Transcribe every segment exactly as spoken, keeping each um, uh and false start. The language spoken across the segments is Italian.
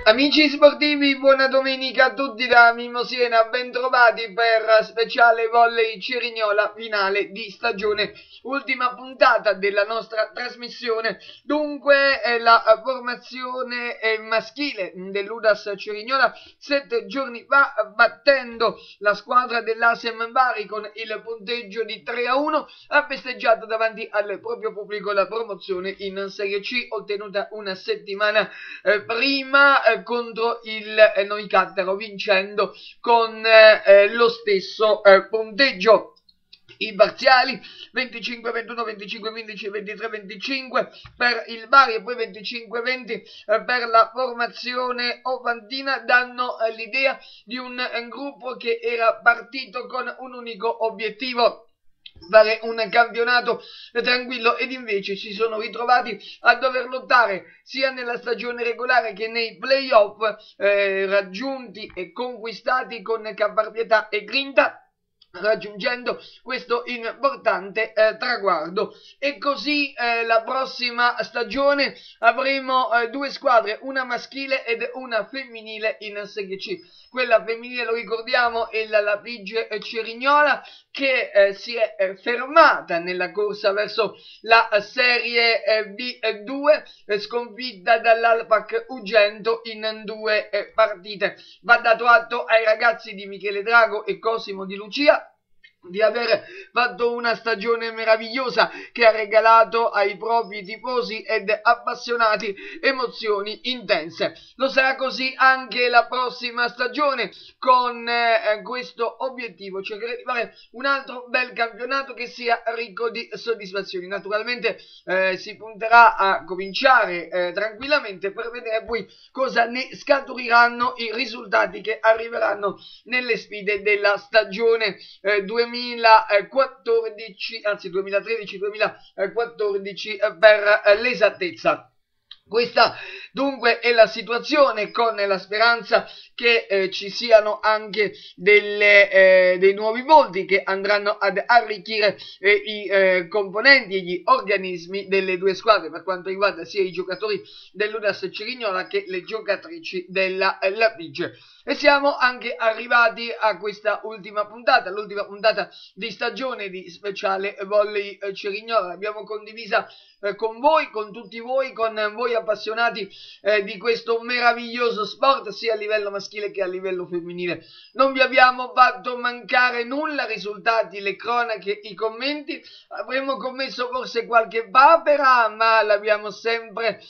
Amici sportivi, buona domenica a tutti da Mimmo Siena, bentrovati per speciale volley Cerignola, finale di stagione, ultima puntata della nostra trasmissione. Dunque eh, la formazione eh, maschile dell'U D A S Cerignola sette giorni fa, battendo la squadra dell'Asem Bari con il punteggio di tre a uno, ha festeggiato davanti al proprio pubblico la promozione in Serie C, ottenuta una settimana eh, prima eh, contro il eh, Noicattaro, vincendo con eh, lo stesso eh, punteggio. I parziali venticinque ventuno, venticinque quindici, ventitré venticinque per il Bari e poi venticinque venti eh, per la formazione ovantina danno eh, l'idea di un eh, gruppo che era partito con un unico obiettivo: fare un campionato tranquillo, ed invece si sono ritrovati a dover lottare sia nella stagione regolare che nei playoff, eh, raggiunti e conquistati con caparbietà e grinta, raggiungendo questo importante eh, traguardo. E così eh, la prossima stagione avremo eh, due squadre, una maschile ed una femminile in Serie C. Quella femminile, lo ricordiamo, è la Lapige Cerignola, che eh, si è eh, fermata nella corsa verso la Serie eh, B due, eh, sconfitta dall'Alpac Ugento in due eh, partite. Va dato atto ai ragazzi di Michele Drago e Cosimo Di Lucia di aver fatto una stagione meravigliosa che ha regalato ai propri tifosi ed appassionati emozioni intense. Lo sarà così anche la prossima stagione, con eh, questo obiettivo: cercare di fare un altro bel campionato che sia ricco di soddisfazioni. Naturalmente eh, si punterà a cominciare eh, tranquillamente, per vedere poi cosa ne scaturiranno i risultati che arriveranno nelle sfide della stagione eh, duemilaquattordici, anzi duemilatredici duemilaquattordici eh, per eh, l'esattezza. Questa dunque è la situazione, con la speranza che eh, ci siano anche delle, eh, dei nuovi volti che andranno ad arricchire eh, i eh, componenti e gli organismi delle due squadre, per quanto riguarda sia i giocatori dell'U D A S Cerignola che le giocatrici della eh, Lapige. E siamo anche arrivati a questa ultima puntata, l'ultima puntata di stagione di speciale volley eh, Cerignola. L'abbiamo condivisa eh, con voi, con tutti voi, con voi appassionati eh, di questo meraviglioso sport, sia a livello maschile che a livello femminile. Non vi abbiamo fatto mancare nulla, risultati, le cronache, i commenti. Avremmo commesso forse qualche papera, ma l'abbiamo sempre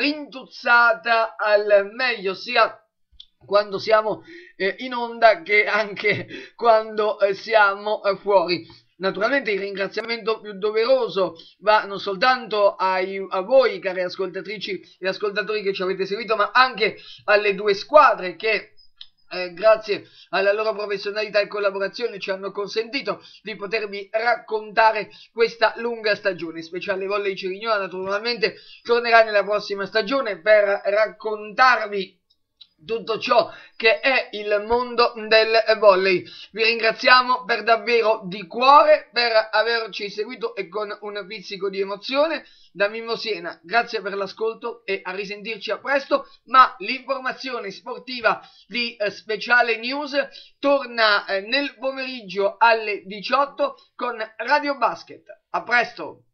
rintuzzata al meglio, sia quando siamo eh, in onda che anche quando eh, siamo eh, fuori. Naturalmente il ringraziamento più doveroso va non soltanto ai, a voi, cari ascoltatrici e ascoltatori, che ci avete seguito, ma anche alle due squadre che Eh, grazie alla loro professionalità e collaborazione ci hanno consentito di potervi raccontare questa lunga stagione. Speciale volley Cerignola naturalmente tornerà nella prossima stagione per raccontarvi tutto ciò che è il mondo del volley. Vi ringraziamo per davvero di cuore per averci seguito e con un pizzico di emozione. Da Mimmo Siena, grazie per l'ascolto e a risentirci a presto, ma l'informazione sportiva di eh, Speciale News torna eh, nel pomeriggio alle diciotto con Radio Basket. A presto!